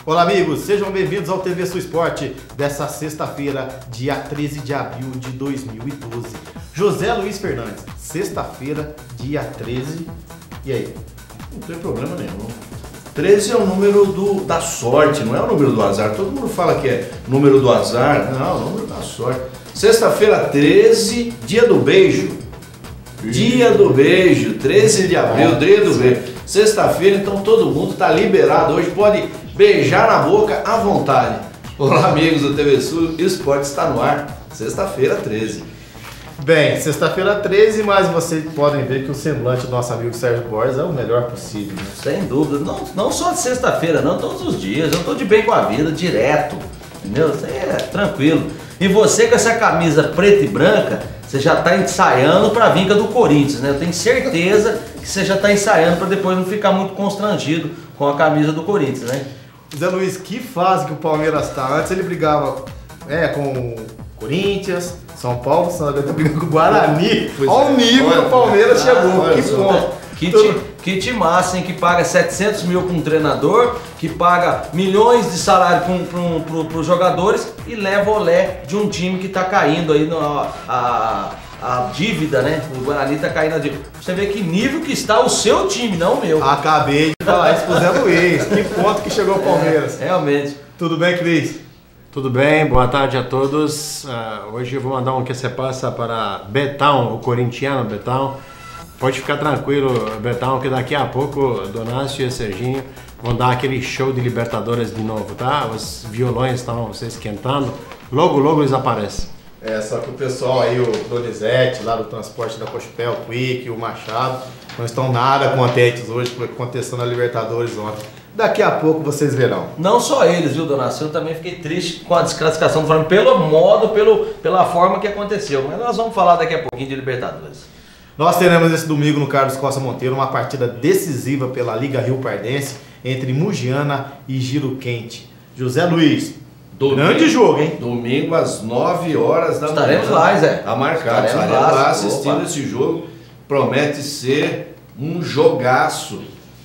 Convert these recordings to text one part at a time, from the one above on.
Olá amigos, sejam bem-vindos ao TV Sul Esporte dessa sexta-feira, dia 13 de abril de 2012. José Luiz Fernandes, sexta-feira, dia 13, e aí? Não tem problema nenhum. 13 é o número da sorte, não é o número do azar. Todo mundo fala que é número do azar, não, é o número da sorte. Sexta-feira 13, dia do beijo. Dia do beijo, 13 de abril, dia do beijo. Sexta-feira, então todo mundo está liberado hoje, pode beijar na boca à vontade. Olá amigos do TV Sul, Esporte está no ar, sexta-feira 13. Bem, sexta-feira 13, mas vocês podem ver que o semblante do nosso amigo Sérgio Borges é o melhor possível. Sem dúvida, não só de sexta-feira, não, todos os dias, eu estou de bem com a vida, direto, entendeu? Isso aí é tranquilo. E você com essa camisa preta e branca, você já está ensaiando para a vinca do Corinthians, né? Eu tenho certeza que você já está ensaiando para depois não ficar muito constrangido com a camisa do Corinthians, né? Zé Luiz, que fase que o Palmeiras está? Antes ele brigava com o Corinthians, São Paulo, agora tá brigando com o Guarani. Olha o nível que o Palmeiras chegou, que ponto. Que timaço, hein? Que paga 700 mil para um treinador, que paga milhões de salário para os jogadores e leva o olé de um time que está caindo aí a dívida, né? O Guarani está caindo a dívida. Você vê que nível que está o seu time, não o meu. Acabei de falar isso pro Zé Luiz. Que ponto que chegou o Palmeiras. Realmente. Tudo bem, Cris? Tudo bem, boa tarde a todos. Hoje eu vou mandar um que você passa para Betão, o corintiano Betão. Pode ficar tranquilo, Betão, que daqui a pouco Donácio e Serginho vão dar aquele show de Libertadores de novo, tá? Os violões estão se esquentando, logo eles aparecem. Só que o pessoal aí, o Donizete, lá do transporte da Cochupé, o Quick, o Machado, não estão nada contentes hoje com o que aconteceu na Libertadores ontem. Daqui a pouco vocês verão. Não só eles, viu, Donácio? Eu também fiquei triste com a desclassificação do Flamengo, pelo modo, pela forma que aconteceu. Mas nós vamos falar daqui a pouquinho de Libertadores. Nós teremos esse domingo no Carlos Costa Monteiro uma partida decisiva pela Liga Rio Pardense entre Mugiana e Giro Quente. José Luiz, grande jogo, hein? Domingo às 9 horas da manhã. Estaremos lá, Zé. Tá marcado, estaremos lá assistindo esse jogo. Promete ser um jogaço,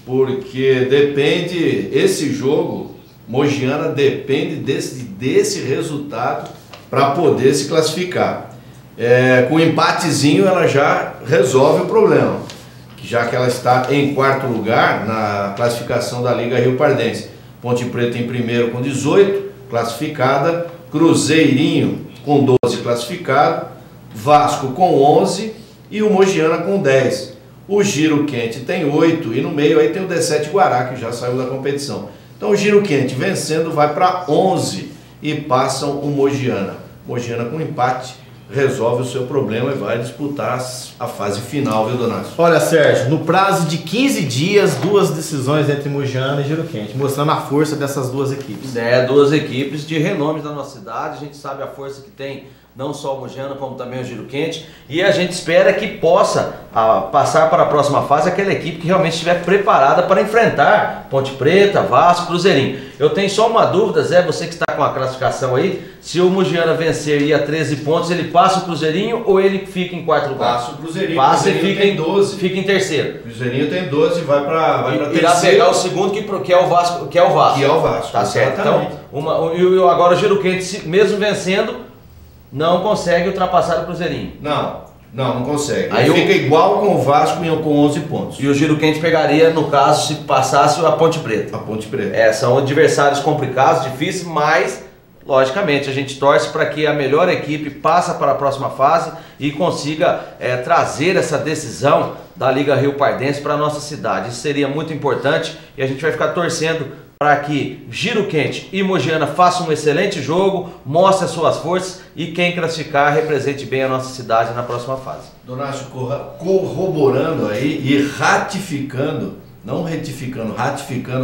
porque depende, esse jogo, Mogiana depende desse resultado para poder se classificar. Com um empatezinho ela já resolve o problema, já que ela está em quarto lugar na classificação da Liga Rio Pardense. Ponte Preta em primeiro com 18, classificada, Cruzeirinho com 12 classificado, Vasco com 11 e o Mogiana com 10. O Giro Quente tem 8 e no meio aí tem o D7 Guará, que já saiu da competição. Então o Giro Quente vencendo vai para 11 e passam o Mogiana. Mogiana com empate resolve o seu problema e vai disputar a fase final, viu, Donácio? Olha, Sérgio, no prazo de 15 dias, duas decisões entre Mugiana e Giro Quente, mostrando a força dessas duas equipes. Duas equipes de renome da nossa cidade, a gente sabe a força que tem não só o Mugiana, como também o Giro Quente, e a gente espera que possa passar para a próxima fase aquela equipe que realmente estiver preparada para enfrentar Ponte Preta, Vasco, Cruzeirinho. Eu tenho só uma dúvida, Zé, você que está com a classificação aí, se o Mugiana vencer e a 13 pontos, ele passa o Cruzeirinho ou ele fica em quarto lugar? Passa o Cruzeirinho. Passa e fica em 12. Fica em terceiro. O Cruzeirinho tem 12 e vai para terceiro. Irá pegar o segundo que é o Vasco. Que é o Vasco. Tá certo. Então, agora o Giro Quente, mesmo vencendo, não consegue ultrapassar o Cruzeirinho. Não consegue. Aí ele fica igual com o Vasco com 11 pontos. E o Giro Quente pegaria, no caso, se passasse a Ponte Preta. A Ponte Preta. São adversários complicados, difíceis, mas, logicamente, a gente torce para que a melhor equipe passe para a próxima fase e consiga trazer essa decisão da Liga Rio Pardense para a nossa cidade. Isso seria muito importante e a gente vai ficar torcendo para que Giro Quente e Mogiana façam um excelente jogo, mostrem as suas forças e quem classificar represente bem a nossa cidade na próxima fase. Donácio, corroborando aí e ratificando, não retificando, ratificando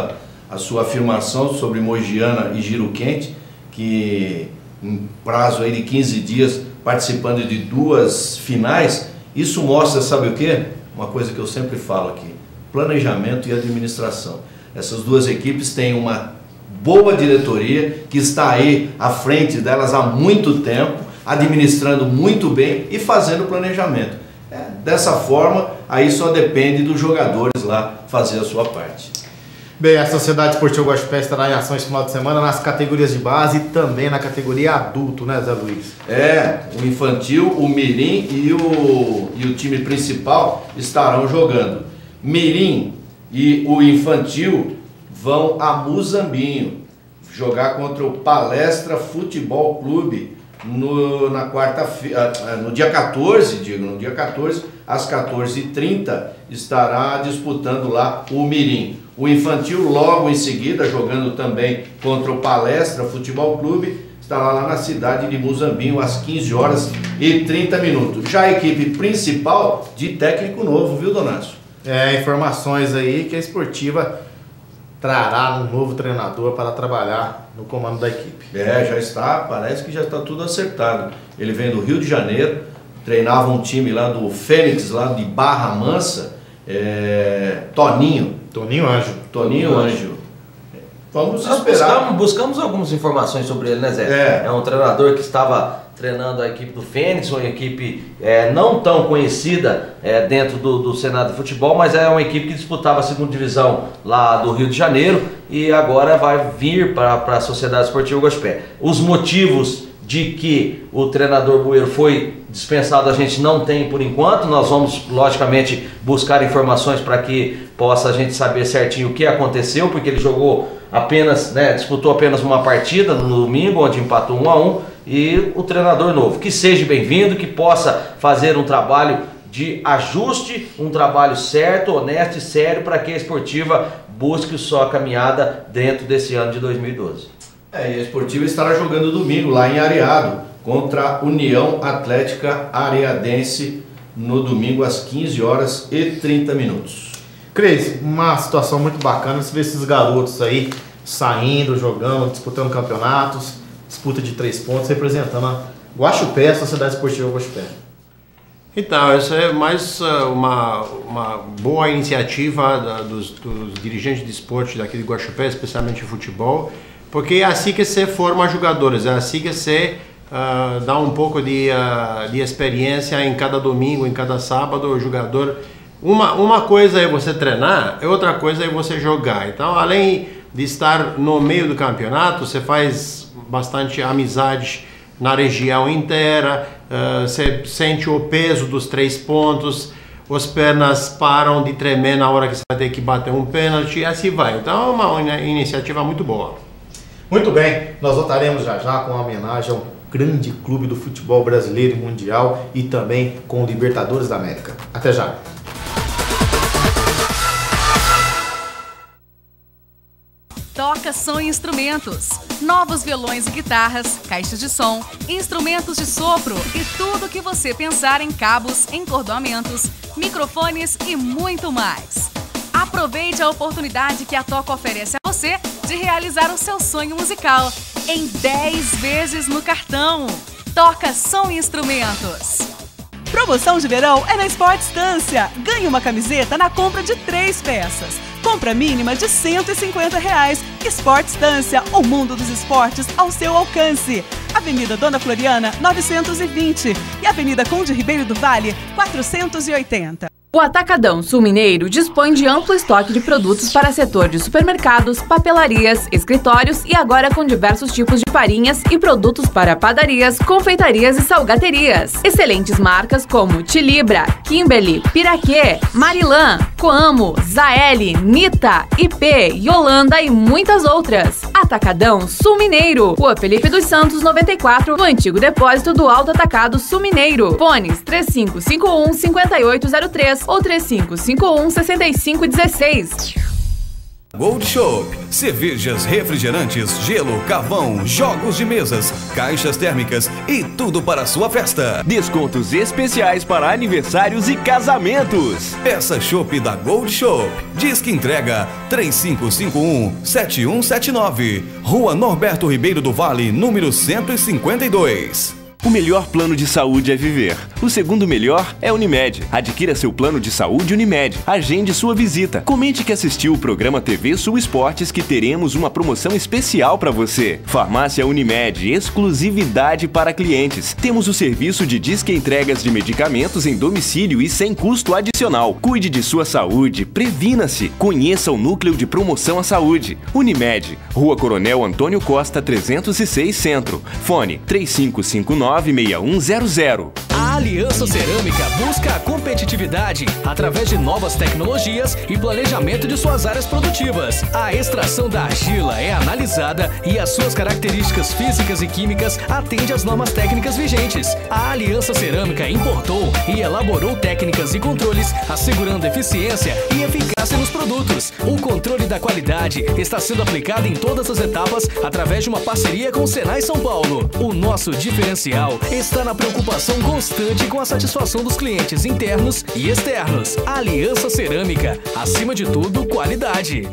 a sua afirmação sobre Mogiana e Giro Quente, que em prazo aí de 15 dias participando de duas finais, isso mostra, sabe o quê? Uma coisa que eu sempre falo aqui, planejamento e administração. Essas duas equipes têm uma boa diretoria que está aí à frente delas há muito tempo, administrando muito bem e fazendo planejamento. Dessa forma, aí só depende dos jogadores lá fazer a sua parte. Bem, a Sociedade Esportiva Guaxupé estará em ação esse final de semana nas categorias de base e também na categoria adulto, né, Zé Luiz? O infantil, o mirim e o time principal estarão jogando. Mirim e o infantil vão a Muzambinho jogar contra o Palestra Futebol Clube no dia 14, às 14h30, estará disputando lá o mirim. O infantil logo em seguida, jogando também contra o Palestra Futebol Clube, estará lá na cidade de Muzambinho às 15h30. Já a equipe principal de técnico novo, viu, Donácio? Informações aí que a Esportiva trará um novo treinador para trabalhar no comando da equipe. Parece que já está tudo acertado. Ele vem do Rio de Janeiro, treinava um time lá do Fênix, lá de Barra Mansa, Toninho Anjo. Vamos esperar. Buscamos algumas informações sobre ele, né, Zé? É um treinador que estava treinando a equipe do Fênix, uma equipe não tão conhecida dentro do cenário de futebol, mas é uma equipe que disputava a segunda divisão lá do Rio de Janeiro e agora vai vir para a Sociedade Esportiva Guaxupé. Os motivos de que o treinador Bueiro foi dispensado a gente não tem por enquanto. Nós vamos logicamente buscar informações para que possa a gente saber certinho o que aconteceu, porque ele disputou apenas uma partida no domingo, onde empatou 1-1, e o treinador novo, que seja bem-vindo, que possa fazer um trabalho de ajuste, um trabalho certo, honesto e sério para que a Esportiva busque sua caminhada dentro desse ano de 2012. E a Esportiva estará jogando domingo lá em Areado contra a União Atlética Areadense no domingo às 15h30. Cris, uma situação muito bacana, você vê esses garotos aí saindo, jogando, disputando campeonatos, disputa de 3 pontos, representando a Guaxupé, a Sociedade Esportiva Guaxupé. Então, essa é mais uma boa iniciativa dos dirigentes de esporte daqui de Guaxupé, especialmente futebol, porque é assim que se forma jogadores, é assim que se dá um pouco de experiência em cada domingo, em cada sábado, o jogador. Uma coisa é você treinar, outra coisa é você jogar. Então, além de estar no meio do campeonato, você faz bastante amizade na região inteira, você sente o peso dos 3 pontos, as pernas param de tremer na hora que você vai ter que bater um pênalti, e assim vai. Então é uma iniciativa muito boa. Muito bem, nós voltaremos já com uma homenagem ao grande clube do futebol brasileiro e mundial e também com o Libertadores da América. Até já! Toca Som e Instrumentos. Novos violões e guitarras, caixas de som, instrumentos de sopro e tudo o que você pensar em cabos, encordoamentos, microfones e muito mais. Aproveite a oportunidade que a Toca oferece a você de realizar o seu sonho musical em 10 vezes no cartão. Toca Som e Instrumentos. Promoção de verão é na Esportstância. Ganhe uma camiseta na compra de 3 peças. Compra mínima de R$150. Esportstância, o mundo dos esportes ao seu alcance. Avenida Dona Floriana, 920 e Avenida Conde Ribeiro do Vale, 480. O Atacadão Sul Mineiro dispõe de amplo estoque de produtos para setor de supermercados, papelarias, escritórios e agora com diversos tipos de farinhas e produtos para padarias, confeitarias e salgaterias. Excelentes marcas como Tilibra, Kimberly, Piraquê, Marilã, Coamo, Zaeli, Nita, IP, Yolanda e muitas outras. Atacadão Sul Mineiro, Rua Felipe dos Santos 94, no antigo depósito do Alto Atacado Sul Mineiro. Fones 3551-5803 ou 3551-6516. Gold Shop, cervejas, refrigerantes, gelo, carvão, jogos de mesas, caixas térmicas e tudo para a sua festa. Descontos especiais para aniversários e casamentos. Peça Shop da Gold Shop. Disque entrega 3551-7179. Rua Norberto Ribeiro do Vale, número 152. O melhor plano de saúde é viver. O segundo melhor é Unimed. Adquira seu plano de saúde Unimed. Agende sua visita. Comente que assistiu o programa TV Sul Esportes que teremos uma promoção especial para você. Farmácia Unimed, exclusividade para clientes. Temos o serviço de disque entregas de medicamentos em domicílio e sem custo adicional. Cuide de sua saúde, previna-se. Conheça o Núcleo de Promoção à Saúde. Unimed, Rua Coronel Antônio Costa 306 Centro. Fone 3559-6100. A Aliança Cerâmica busca a competitividade através de novas tecnologias e planejamento de suas áreas produtivas. A extração da argila é analisada e as suas características físicas e químicas atendem às normas técnicas vigentes. A Aliança Cerâmica importou e elaborou técnicas e controles assegurando eficiência e eficácia nos produtos. O controle da qualidade está sendo aplicado em todas as etapas através de uma parceria com o Senai São Paulo. O nosso diferencial está na preocupação constante com a satisfação dos clientes internos e externos. Aliança Cerâmica, acima de tudo, qualidade.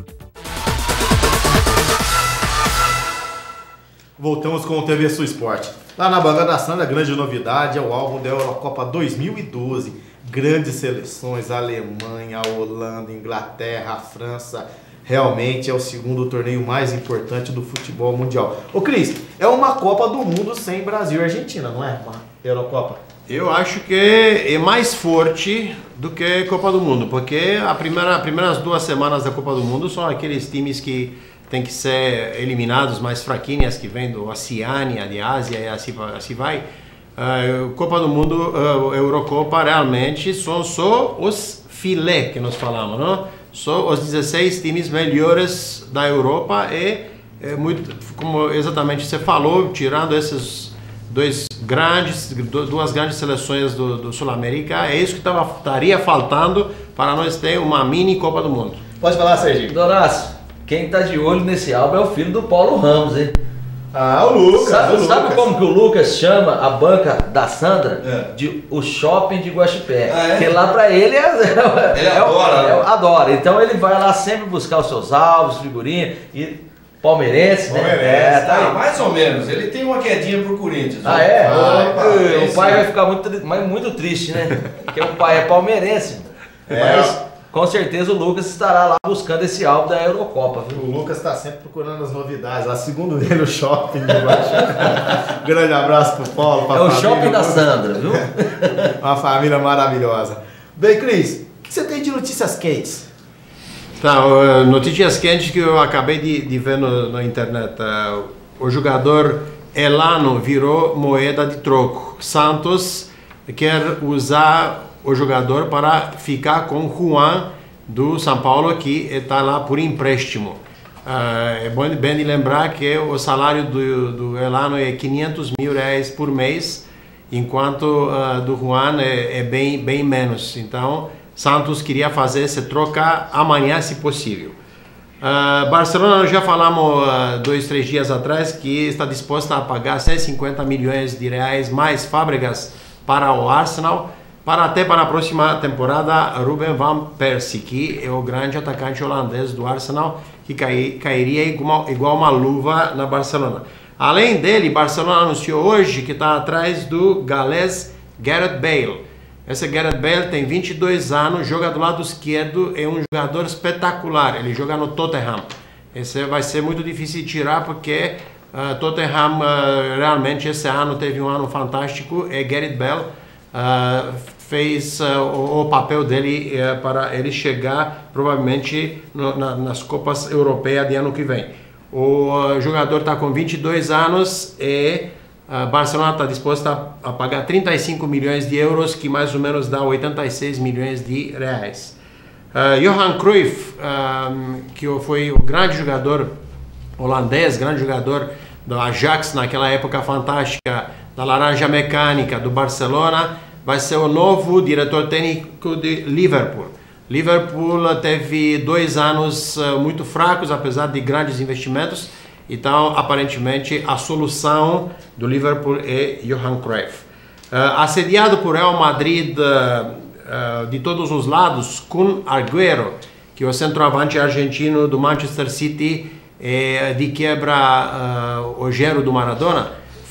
Voltamos com o TV Sul Esporte. Lá na Banda da Sandra, a grande novidade é o álbum da Eurocopa 2012. Grandes seleções, a Alemanha, a Holanda, a Inglaterra, a França. Realmente é o segundo torneio mais importante do futebol mundial. Ô Cris, é uma Copa do Mundo sem Brasil e Argentina, não é? Uma Eurocopa. Eu acho que é mais forte do que a Copa do Mundo, porque as primeiras 2 semanas da Copa do Mundo são aqueles times que têm que ser eliminados, mais fraquinhas, que vêm do Oceania, de Ásia e assim vai. Copa do Mundo, Eurocopa, realmente são só os filé que nós falamos, não? Só os 16 times melhores da Europa e muito, como exatamente você falou, tirando esses duas grandes seleções do Sul-América, é isso que estaria faltando para nós ter uma mini Copa do Mundo. Pode falar, Serginho. Donácio, quem tá de olho nesse álbum é o filho do Paulo Ramos, hein? Ah, o Lucas. Sabe como que o Lucas chama a banca da Sandra? De o shopping de Guaxupé. Porque lá pra ele ele adora. Então ele vai lá sempre buscar os seus álbuns, figurinhas e palmeirense, né? Tá mais ou menos. Ele tem uma quedinha pro Corinthians. Ah, é? O pai vai ficar muito triste, né? Porque o pai é palmeirense. Mas com certeza o Lucas estará lá buscando esse álbum da Eurocopa, viu? O Lucas está sempre procurando as novidades. Lá, segundo ele, o shopping de Guaxupé. Grande abraço pro Paulo. É o shopping da Sandra, viu? Uma família maravilhosa. Bem, Cris, o que você tem de notícias quentes? Tá, notícias quentes que eu acabei de ver na internet. O jogador Elano virou moeda de troco. Santos quer usar o jogador para ficar com Juan do São Paulo, que está lá por empréstimo. É bem de lembrar que o salário do Elano é 500 mil reais por mês, enquanto do Juan é bem menos. Então, Santos queria fazer essa troca amanhã, se possível. Barcelona, nós já falamos 2-3 dias atrás que está disposta a pagar 150 milhões de reais mais Fábricas para o Arsenal, para a próxima temporada, Ruben van Persie, que é o grande atacante holandês do Arsenal, que cairia igual uma luva na Barcelona. Além dele, Barcelona anunciou hoje que está atrás do galês Gareth Bale. Esse Gareth Bale tem 22 anos, joga do lado esquerdo, é um jogador espetacular, ele joga no Tottenham. Esse vai ser muito difícil de tirar porque Tottenham realmente esse ano teve um ano fantástico e Gareth Bale fez o papel dele para ele chegar provavelmente nas Copas Europeias de ano que vem. O jogador está com 22 anos e Barcelona está disposta a pagar 35 milhões de euros, que mais ou menos dá 86 milhões de reais. Johan Cruyff, que foi o grande jogador holandês, grande jogador do Ajax naquela época fantástica, da Laranja Mecânica, do Barcelona, vai ser o novo diretor técnico de Liverpool. Liverpool teve 2 anos muito fracos, apesar de grandes investimentos. Então, aparentemente, a solução do Liverpool é Johan Cruyff. Assediado por Real Madrid de todos os lados, Kun Agüero, que é o centroavante argentino do Manchester City, de quebra o gero do Maradona,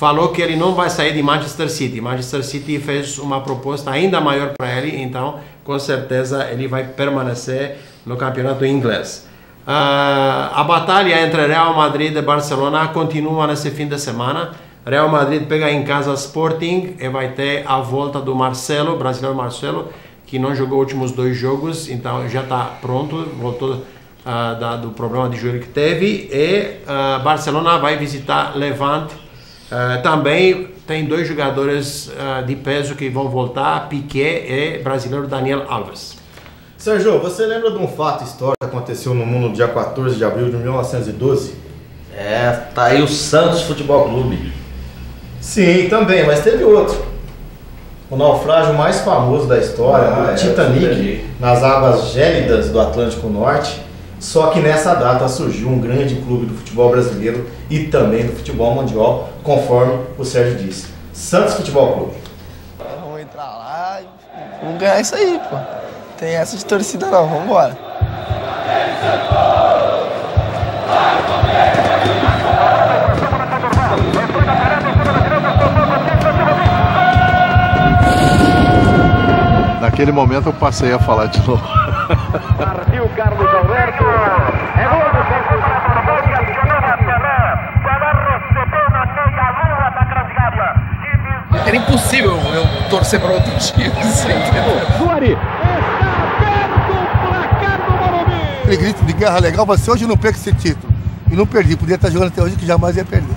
falou que ele não vai sair de Manchester City. Manchester City fez uma proposta ainda maior para ele, então com certeza ele vai permanecer no campeonato inglês. A batalha entre Real Madrid e Barcelona continua nesse fim de semana. Real Madrid pega em casa Sporting e vai ter a volta do Marcelo, brasileiro Marcelo, que não jogou os últimos 2 jogos, então já está pronto, voltou do problema de joelho que teve. E Barcelona vai visitar Levante. Também tem 2 jogadores de peso que vão voltar, Piqué e brasileiro Daniel Alves. Sérgio, você lembra de um fato histórico que aconteceu no mundo no dia 14 de abril de 1912? Tá aí o Santos Futebol Clube. Sim, também, mas teve outro. O naufrágio mais famoso da história, o Titanic, nas águas gélidas do Atlântico Norte. Só que nessa data surgiu um grande clube do futebol brasileiro e também do futebol mundial, conforme o Sérgio disse. Santos Futebol Clube. Vamos entrar lá e vamos ganhar isso aí, pô. Tem essa de torcida não, vamos embora. Naquele momento eu passei a falar de novo. Partiu Carlos Alberto. É gol do Santos. Era impossível eu torcer para outro time. Suari. Aquele grito de guerra legal, você hoje não perca esse título. E não perdi, podia estar jogando até hoje que jamais ia perder.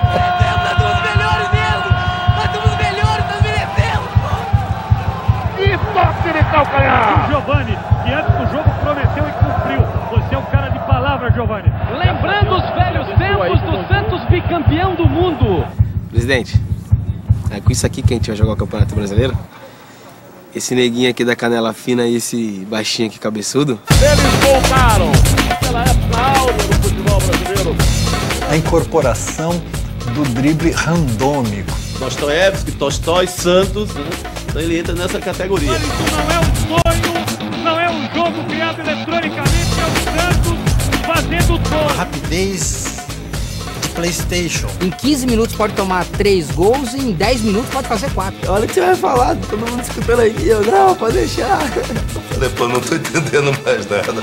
O Giovani, que antes do jogo prometeu e cumpriu. Você é um cara de palavra, Giovani. Lembrando os velhos tempos do Santos bicampeão do mundo. Presidente, é com isso aqui que a gente vai jogar o Campeonato Brasileiro? Esse neguinho aqui da canela fina e esse baixinho aqui cabeçudo? Eles voltaram. Aquela época áurea do futebol brasileiro. A incorporação do drible randômico. Dostoiévski, Tolstói, Santos, né? Então ele entra nessa categoria. Isso não é um sonho, não é um jogo criado eletronicamente, é o Santos fazendo tudo. Rapidez de PlayStation. Em 15 minutos pode tomar 3 gols e em 10 minutos pode fazer 4. Olha o que você vai falar, todo mundo escutando aqui. Eu, não, pode deixar. Falei, pô, não tô entendendo mais nada.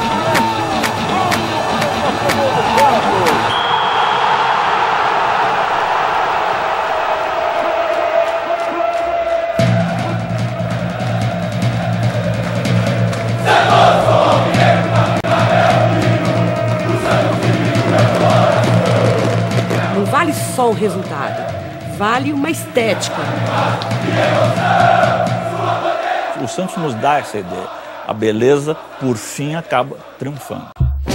Não vale só o resultado, vale uma estética. O Santos nos dá essa ideia. A beleza, por fim, acaba triunfando.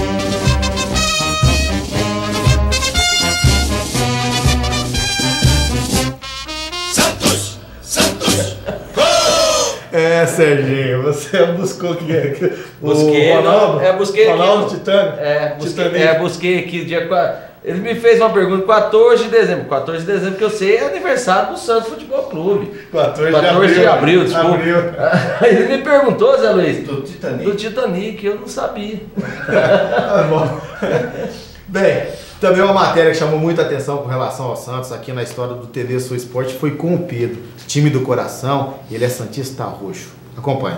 Serginho, você buscou que Busquei, Ronaldo? Busquei Ronaldo aqui. Titanic. Busquei aqui dia 4. Ele me fez uma pergunta, 14 de dezembro. 14 de dezembro, que eu sei, é aniversário do Santos Futebol Clube. 14 de abril, desculpa. Aí ele me perguntou, Zé Luiz. Do Titanic? Do Titanic, eu não sabia. Bom. Bem, também uma matéria que chamou muita atenção com relação ao Santos aqui na história do TV Sul Esporte foi com o Pedro, time do coração, ele é santista roxo. Acompanhe.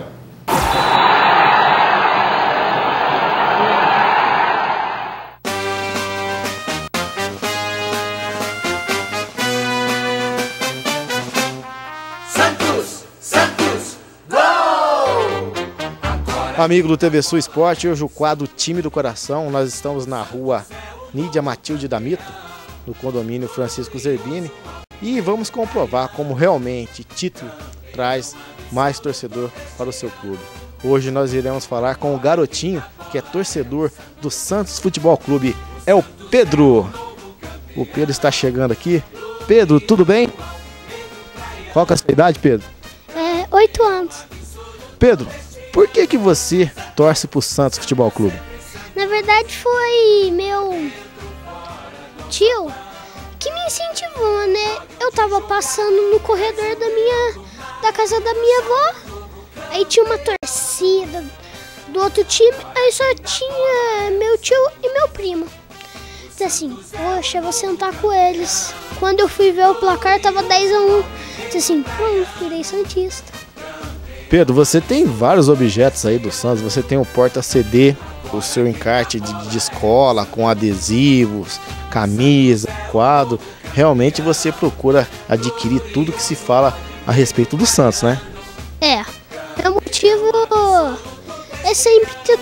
Amigo do TV Sul Esporte, hoje o quadro Time do Coração. Nós estamos na rua Nídia Matilde D'Amito, no condomínio Francisco Zerbini, e vamos comprovar como realmente título traz mais torcedor para o seu clube. Hoje nós iremos falar com o garotinho que é torcedor do Santos Futebol Clube, é o Pedro. O Pedro está chegando aqui. Pedro, tudo bem? Qual que é a sua idade, Pedro? 8 anos. Pedro, por que você torce pro Santos Futebol Clube? Na verdade foi meu tio que me incentivou, né? Eu tava passando no corredor da casa da minha avó, aí tinha uma torcida do outro time, aí só tinha meu tio e meu primo. pensei assim, poxa, eu vou sentar com eles. Quando eu fui ver o placar, tava 10-1. Pensei assim, pronto, virei santista. Pedro, você tem vários objetos aí do Santos. Você tem o porta-CD, o seu encarte de escola com adesivos, camisa, quadro. Realmente você procura adquirir tudo que se fala a respeito do Santos, né? É, meu motivo é sempre ter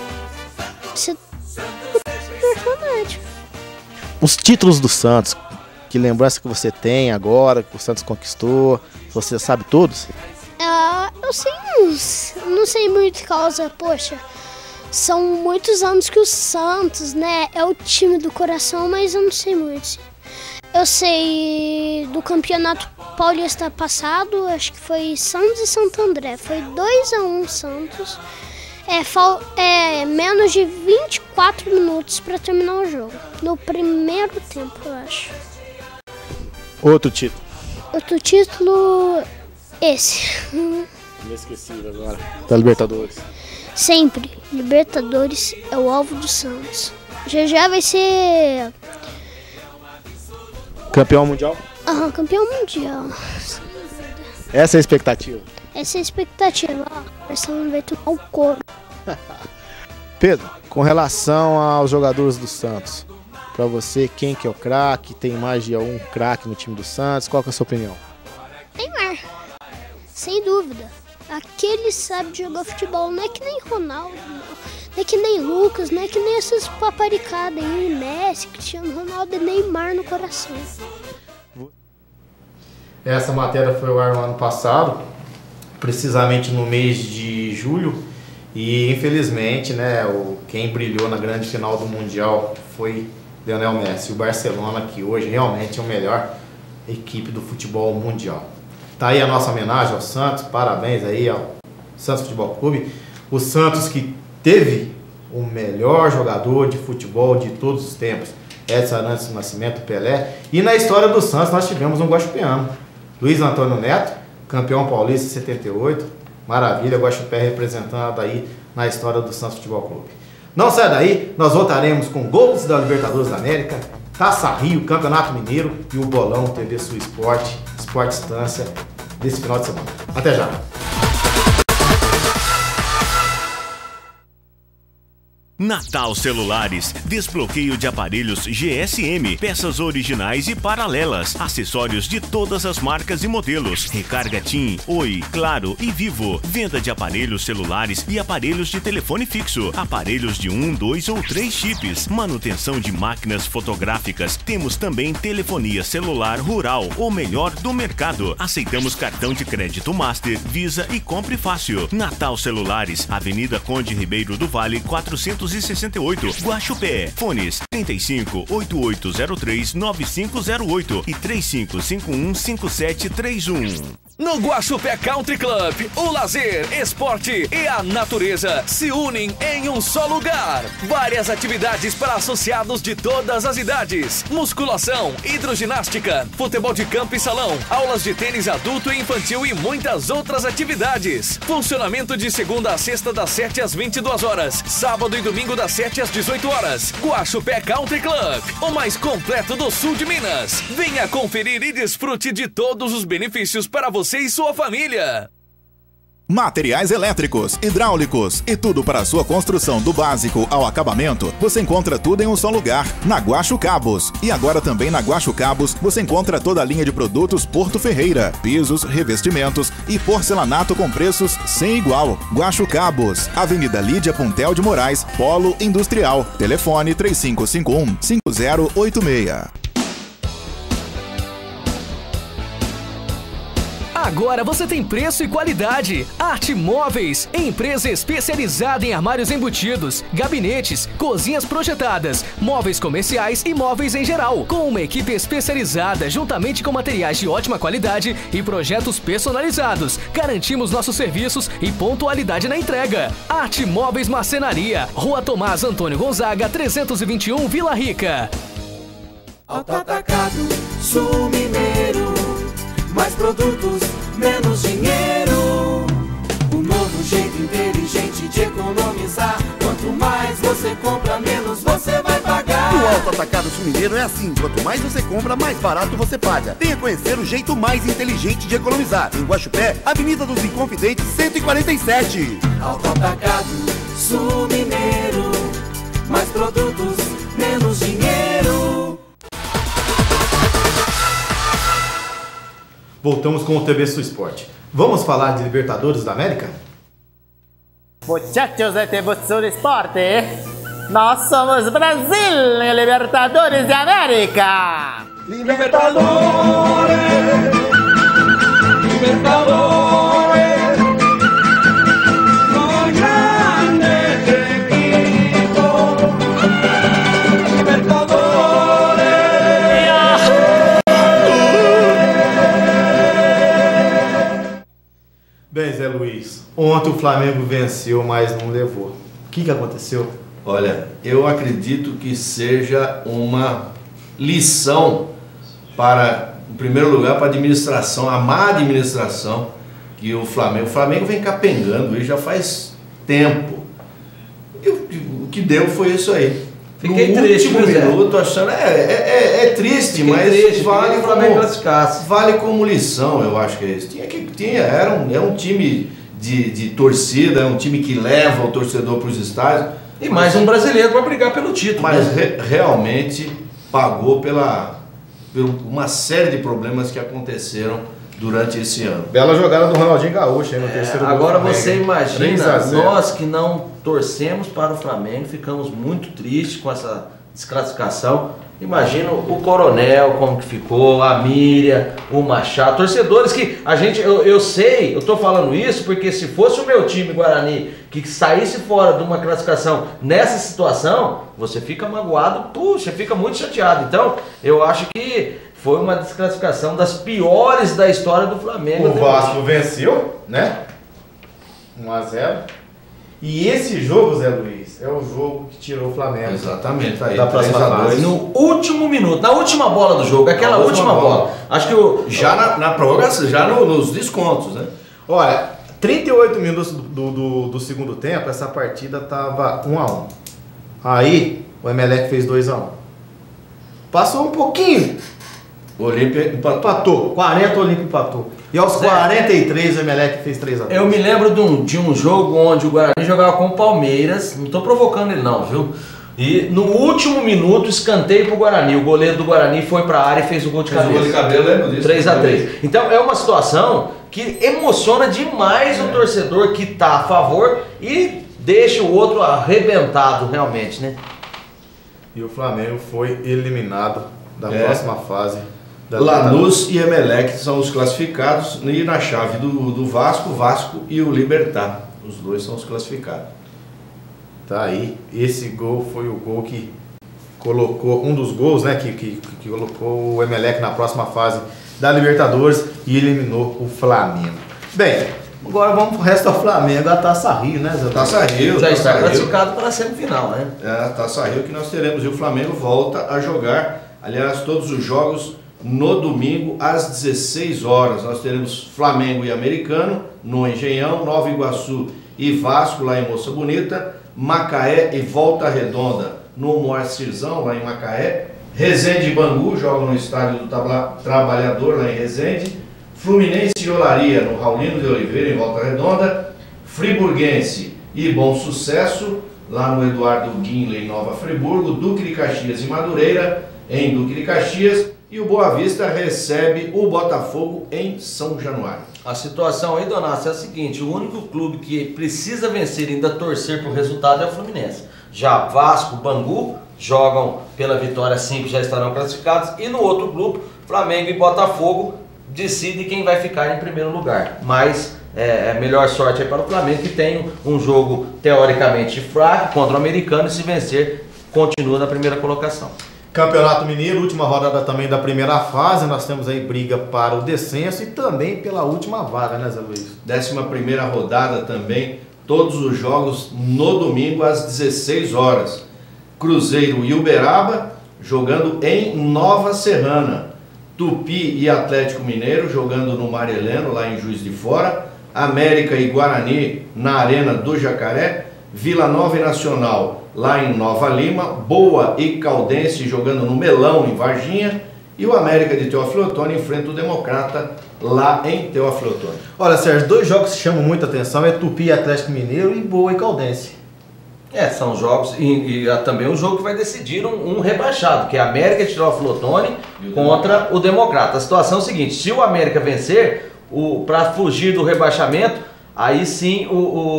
personagem. Os títulos do Santos, que lembrança que você tem agora, que o Santos conquistou, você sabe todos? Eu sei uns, não sei muito causa, poxa, são muitos anos que o Santos, né, é o time do coração, mas eu não sei muito. Eu sei do Campeonato Paulista passado, acho que foi Santos e Santo André, foi 2-1 Santos. Menos de 24 minutos para terminar o jogo. No primeiro tempo, eu acho. Outro título? Outro título, esse. Inesquecível agora. Da Libertadores. Sempre. Libertadores é o alvo do Santos. Já vai ser... Campeão mundial? Aham, campeão mundial. Essa é a expectativa? Essa é a expectativa. O Barcelona vai tomar o couro. Pedro, com relação aos jogadores do Santos, pra você, quem que é o craque? Tem mais de um craque no time do Santos? Qual que é a sua opinião? Neymar, sem dúvida. Aquele sabe jogar futebol, não é que nem Ronaldo, não é que nem Lucas, não é que nem essas paparicadas aí, Messi, Cristiano Ronaldo e Neymar no coração. Essa matéria foi ao ar no ano passado, precisamente no mês de julho, e infelizmente, né, quem brilhou na grande final do Mundial foi Lionel Messi, o Barcelona, que hoje realmente é a melhor equipe do futebol mundial. Tá aí a nossa homenagem ao Santos, parabéns aí ao Santos Futebol Clube, o Santos que teve o melhor jogador de futebol de todos os tempos, Edson Arantes do Nascimento, Pelé, e na história do Santos nós tivemos um guaxupiano, Luiz Antônio Neto, campeão paulista em 78, maravilha, Guaxupé representado aí na história do Santos Futebol Clube. Não sai daí, nós voltaremos com gols da Libertadores da América, Taça Rio, Campeonato Mineiro e o Bolão TV Sul Esporte, Esporte Estância, desse final de semana. Até já! Natal Celulares, desbloqueio de aparelhos GSM, peças originais e paralelas, acessórios de todas as marcas e modelos, recarga TIM, Oi, Claro e Vivo, venda de aparelhos celulares e aparelhos de telefone fixo, aparelhos de 1, 2 ou 3 chips, manutenção de máquinas fotográficas, temos também telefonia celular rural, o melhor do mercado, aceitamos cartão de crédito Master, Visa e Compre Fácil. Natal Celulares, Avenida Conde Ribeiro do Vale, 468, Guaxupé. Fones 35 8803 9508 e 3551 5731. No Guaxupé Country Club, o lazer, esporte e a natureza se unem em um só lugar. Várias atividades para associados de todas as idades. Musculação, hidroginástica, futebol de campo e salão, aulas de tênis adulto e infantil e muitas outras atividades. Funcionamento de segunda a sexta das 7 às 22 horas. Sábado e domingo das 7 às 18 horas. Guaxupé Country Club, o mais completo do sul de Minas. Venha conferir e desfrute de todos os benefícios para você e sua família. Materiais elétricos, hidráulicos e tudo para a sua construção do básico ao acabamento, você encontra tudo em um só lugar, na Guaxo Cabos. E agora também na Guaxo Cabos você encontra toda a linha de produtos Porto Ferreira, pisos, revestimentos e porcelanato com preços sem igual. Guaxo Cabos, Avenida Lídia Puntel de Moraes, Polo Industrial, telefone 3551-5086. Agora você tem preço e qualidade. Arte Móveis, empresa especializada em armários embutidos, gabinetes, cozinhas projetadas, móveis comerciais e móveis em geral. Com uma equipe especializada, juntamente com materiais de ótima qualidade e projetos personalizados. Garantimos nossos serviços e pontualidade na entrega. Arte Móveis Marcenaria, Rua Tomás Antônio Gonzaga, 321, Vila Rica. Auto-Atacado, Sul Mineiro. Mais produtos, menos dinheiro. Um novo jeito inteligente de economizar. Quanto mais você compra, menos você vai pagar. No Alto Atacado Sul Mineiro é assim, quanto mais você compra, mais barato você paga. Venha conhecer o jeito mais inteligente de economizar. Em Guaxupé, Avenida dos Inconfidentes, 147. Alto Atacado Sul Mineiro, mais produtos, menos dinheiro. Voltamos com o TV Sul Esporte. Vamos falar de Libertadores da América? Muchachos de TV Sul Esporte, nós somos Brasil em Libertadores de América. Libertadores, Libertadores, los grandes equipos, Libertadores. Bem, Zé Luiz, ontem o Flamengo venceu, mas não levou. O que aconteceu? Olha, eu acredito que seja uma lição para, em primeiro lugar, para a administração, a má administração que o Flamengo vem capengando e já faz tempo. E o que deu foi isso aí. Fiquei no triste, último minuto, achando, é triste, Fiquei mas triste, vale que o Flamengo classificasse. Vale como lição, eu acho que é isso. É um time de torcida, é um time que leva o torcedor para os estádios. E mais um brasileiro para brigar pelo título. Mas realmente pagou por uma série de problemas que aconteceram durante esse ano. Bela jogada do Ronaldinho Gaúcho aí no terceiro gol. Agora você imagina, 3-0. nós que não torcemos para o Flamengo, ficamos muito tristes com essa desclassificação. Imagina o Coronel, como que ficou, a Miriam, o Machado, torcedores que a gente, eu sei, eu tô falando isso porque se fosse o meu time Guarani que saísse fora de uma classificação nessa situação, você fica magoado, puxa, fica muito chateado. Então, eu acho que foi uma desclassificação das piores da história do Flamengo. O Vasco venceu, né? 1-0. E esse jogo, Zé Luiz, é o jogo que tirou o Flamengo. Exatamente, aí. Da próxima fase. No último minuto, na última bola do jogo, aquela última bola. Acho que já na prorrogação, já nos descontos, né? Olha, 38 minutos do segundo tempo, essa partida tava 1-1. Aí, o Emelec fez 2-1. Passou um pouquinho. O Olímpia empatou. 40 o Olímpia empatou. E aos 43 o Emelec fez 3-2. Eu me lembro de um jogo onde o Guarani jogava com o Palmeiras. Não tô provocando ele não, viu? E no último minuto, escanteio pro Guarani. O goleiro do Guarani foi pra área e fez o gol de cabeça. O gol de cabelo, lembro disso. 3-3. Então é uma situação que emociona demais o torcedor que tá a favor e deixa o outro arrebentado realmente, né? E o Flamengo foi eliminado da próxima fase. Lanús e Emelec são os classificados, e na chave do Vasco e o Libertad. Os dois são os classificados. Tá aí, esse gol foi o gol que colocou, um dos gols, né, que colocou o Emelec na próxima fase da Libertadores e eliminou o Flamengo. Bem, agora vamos pro resto do Flamengo, a Taça Rio, né, Zé? Taça Rio. Já está classificado para a semifinal, né? É, a Taça Rio que nós teremos, e o Flamengo volta a jogar, aliás, todos os jogos no domingo às 16 horas. Nós teremos Flamengo e Americano no Engenhão, Nova Iguaçu e Vasco lá em Moça Bonita, Macaé e Volta Redonda no Moacirzão lá em Macaé, Resende e Bangu jogam no estádio do Trabalhador lá em Resende, Fluminense e Olaria no Raulino de Oliveira em Volta Redonda, Friburguense e Bom Sucesso lá no Eduardo Guinle em Nova Friburgo, Duque de Caxias e Madureira em Duque de Caxias, e o Boa Vista recebe o Botafogo em São Januário. A situação aí, Donácio, é a seguinte: o único clube que precisa vencer e ainda torcer por resultado é o Fluminense. Já Vasco, Bangu jogam pela vitória simples, já estarão classificados, e no outro grupo, Flamengo e Botafogo decide quem vai ficar em primeiro lugar. Mas melhor sorte aí para o Flamengo, que tem um jogo teoricamente fraco contra o Americano, e se vencer, continua na primeira colocação. Campeonato Mineiro, última rodada também da primeira fase, nós temos aí briga para o descenso e também pela última vaga, né, Zé Luiz? 11ª rodada também, todos os jogos no domingo às 16 horas. Cruzeiro e Uberaba jogando em Nova Serrana. Tupi e Atlético Mineiro jogando no Mar Heleno, lá em Juiz de Fora. América e Guarani na Arena do Jacaré. Vila Nova e Nacional lá em Nova Lima, Boa e Caldense jogando no Melão em Varginha, e o América de Teófilo Otoni enfrenta o Democrata lá em Teófilo Otoni. Olha, Sérgio, 2 jogos que chamam muita atenção é Tupi e Atlético Mineiro e Boa e Caldense. São jogos, e também um jogo que vai decidir um rebaixado, que é a América de Teófilo Otoni contra o Democrata. A situação é a seguinte: se o América vencer, para fugir do rebaixamento, aí sim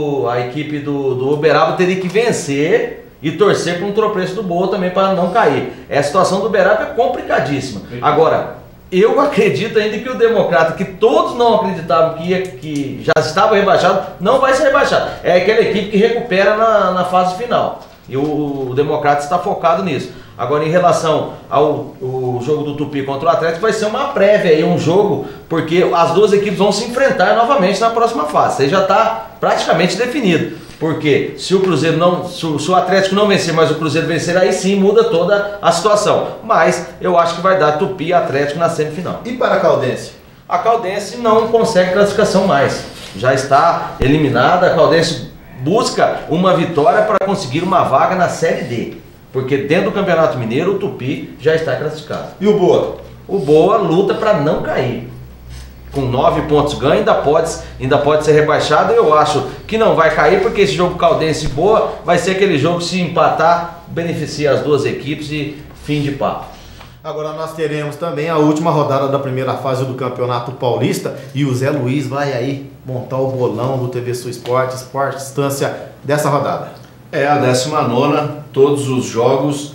a equipe do Uberaba teria que vencer e torcer para um tropeço do Boa também para não cair. A situação do Uberaba é complicadíssima. Agora, eu acredito ainda que o Democrata, que todos não acreditavam que já estava rebaixado, não vai ser rebaixado. É aquela equipe que recupera na fase final. E o Democrata está focado nisso. Agora, em relação ao jogo do Tupi contra o Atlético, vai ser uma prévia aí, um jogo, porque as duas equipes vão se enfrentar novamente na próxima fase. Isso aí já está praticamente definido. Porque se o Cruzeiro se o Atlético não vencer, mas o Cruzeiro vencer, aí sim muda toda a situação. Mas eu acho que vai dar Tupi e Atlético na semifinal. E para a Caldense? A Caldense não consegue classificação mais. Já está eliminada. A Caldense busca uma vitória para conseguir uma vaga na Série D. Porque dentro do Campeonato Mineiro, o Tupi já está classificado. E o Boa? O Boa luta para não cair. Com 9 pontos ganho, ainda pode ser rebaixado. Eu acho que não vai cair, porque esse jogo Caldense e Boa vai ser aquele jogo que, se empatar, beneficia as duas equipes e fim de papo. Agora nós teremos também a última rodada da primeira fase do Campeonato Paulista, e o Zé Luiz vai aí montar o bolão do TV Sul Esportes, por distância dessa rodada. É a 19ª, todos os jogos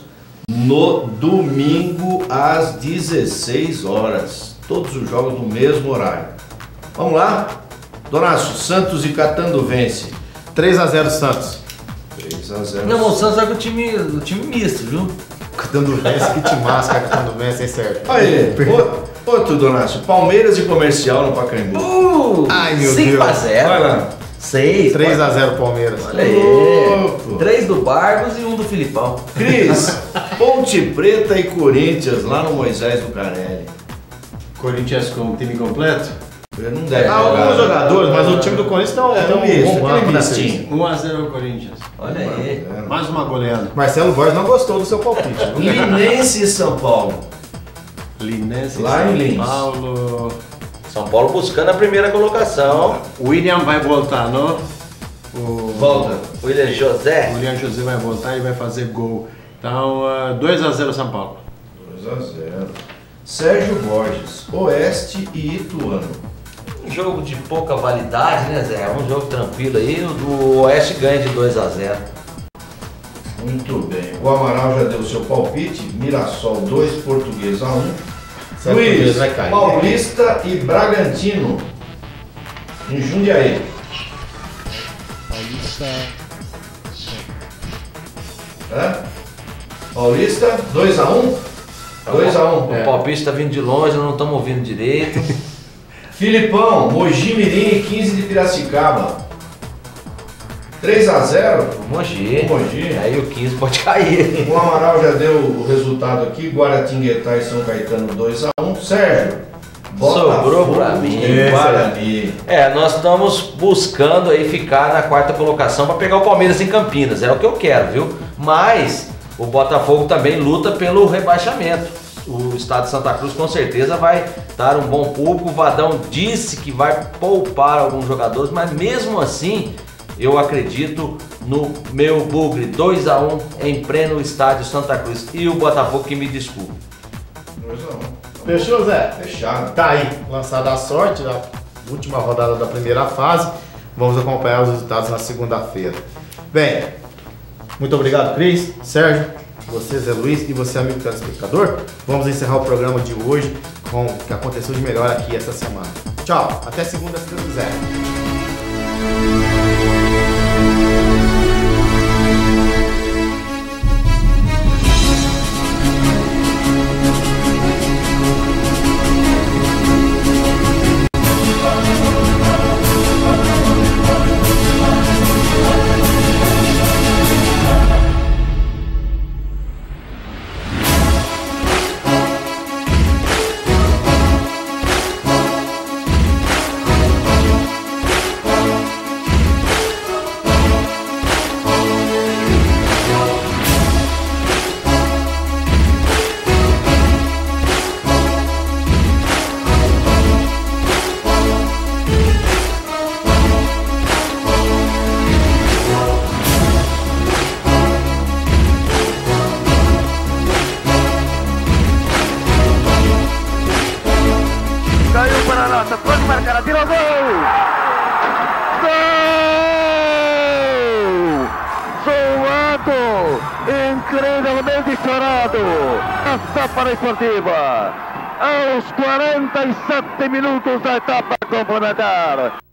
no domingo às 16 horas. Todos os jogos no mesmo horário. Vamos lá? Donácio, Santos e Catanduvense. 3-0 Santos. 3-0. Não, o Santos é o time misto, viu? Catanduvense, que te masca, Catanduvense, hein, certo? Aí, outro, Donácio. Palmeiras e Comercial no Pacaembu. Ai, meu 5 Deus. a 0. Vai lá. 3-0 Palmeiras. Olha aí. 3 do Bargos e 1 do Filipão. Cris, Ponte Preta e Corinthians lá no Moisés do Carelli. Corinthians com time completo? Não deve alguns jogadores, mas o time do Corinthians tem um bom mistinho. 1-0 Corinthians. Olha aí. Mais uma goleada. Marcelo Borges não gostou do seu palpite. Linense e São Paulo. Linense lá em Lins. Paulo. São Paulo buscando a primeira colocação. O William vai voltar, não? Volta. William José. O William José vai voltar e vai fazer gol. Então, 2-0 São Paulo. 2-0. Sérgio Borges, Oeste e Ituano. Um jogo de pouca validade, né, Zé? É um jogo tranquilo aí. O Oeste ganha de 2-0. Muito bem. O Amaral já deu seu palpite. Mirassol 2, Português 1. Luiz, Paulista e Bragantino em Jundiaí. Paulista. Paulista 2-1. 2-1. O palpite está vindo de longe, não estamos ouvindo direito. Filipão, Mogi Mirim e 15 de Piracicaba. 3-0. Mogi. Mogi. Aí o 15 pode cair. O Amaral já deu o resultado aqui. Guaratinguetá e São Caetano 2-1. Sérgio, sobrou pra mim. Guarani. Nós estamos buscando aí ficar na 4ª colocação para pegar o Palmeiras em Campinas. É o que eu quero, viu? Mas o Botafogo também luta pelo rebaixamento. O estado de Santa Cruz com certeza vai dar um bom público. O Vadão disse que vai poupar alguns jogadores, mas mesmo assim eu acredito no meu Bugre. 2-1 em pleno estádio Santa Cruz. E o Botafogo que me desculpe. 2-1. Fechou, Zé? Fechado. Tá aí, lançada a sorte, a última rodada da primeira fase. Vamos acompanhar os resultados na segunda-feira. Bem, muito obrigado, Cris, Sérgio, você, Zé Luiz, e você, amigo telespectador. Vamos encerrar o programa de hoje com o que aconteceu de melhor aqui essa semana. Tchau, até segunda, se Deus quiser. minuto incrivelmente chorado a Zappa Esportiva aos 47 minutos da etapa complementar.